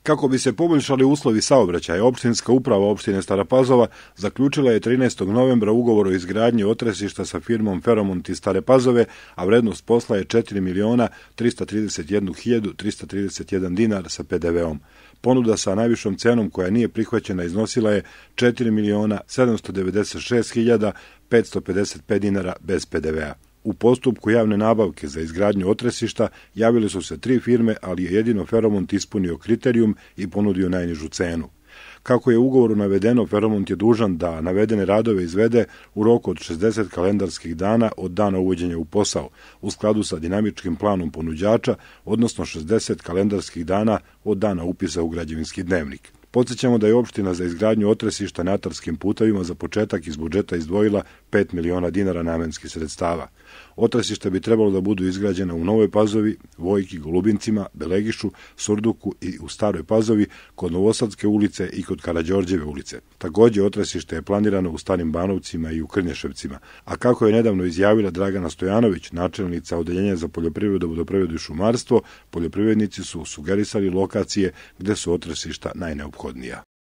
Kako bi se poboljšali uslovi saobraćaja, opštinska uprava opštine Stara Pazova zaključila je 13. novembra ugovor o izgradnji otresišta sa firmom Feromont iz Stare Pazove, a vrednost posla je 4.331.331 dinar sa PDV-om. Ponuda sa najvišom cenom koja nije prihvaćena iznosila je 4.796.555 dinara bez PDV-a. U postupku javne nabavke za izgradnju otresišta javili su se 3 firme, ali je jedino Feromont ispunio kriterijum i ponudio najnižu cenu. Kako je u ugovoru navedeno, Feromont je dužan da navedene radove izvede u roku od 60 kalendarskih dana od dana uvođenja u posao, u skladu sa dinamičkim planom ponuđača, odnosno 60 kalendarskih dana od dana upisa u građevinski dnevnik. Podsjećamo da je opština za izgradnju otresišta na atarskim putevima za početak iz budžeta izdvojila 5 miliona dinara namenskih sredstava. Otresišta bi trebalo da budu izgrađena u Novoj Pazovi, Vojki, Golubincima, Belegišu, Surduku i u Staroj Pazovi, kod Novosadske ulice i kod Karađorđeve ulice. Takođe, otresište je planirano u Starim Banovcima i u Krnješevcima. A kako je nedavno izjavila Dragana Stojanović, načelnica Odeljenja za poljoprivredu, vodoprivredu i šumarstvo, poljoprivrednici su sugerisali lokacije gde su otresišta najneophodnija.